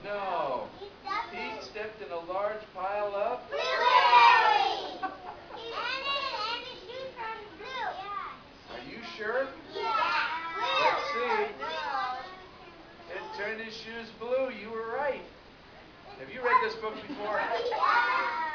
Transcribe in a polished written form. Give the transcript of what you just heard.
No. Pete stepped in a large pile of blueberries. And his shoes are blue. Are you sure? Yeah. Let's see. It turned his shoes blue. You were right. Have you read this book before? Yeah.